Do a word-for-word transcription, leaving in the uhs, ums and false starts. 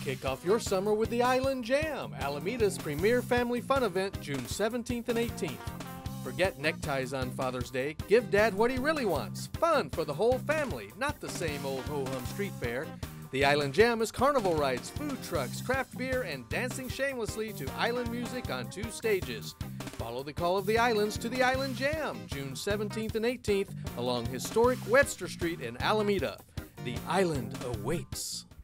Kick off your summer with the Island Jam, Alameda's premier family fun event, June seventeenth and eighteenth. Forget neckties on Father's Day. Give Dad what he really wants. Fun for the whole family, not the same old ho-hum street fair. The Island Jam is carnival rides, food trucks, craft beer, and dancing shamelessly to island music on two stages. Follow the call of the islands to the Island Jam, June seventeenth and eighteenth, along historic Webster Street in Alameda. The island awaits.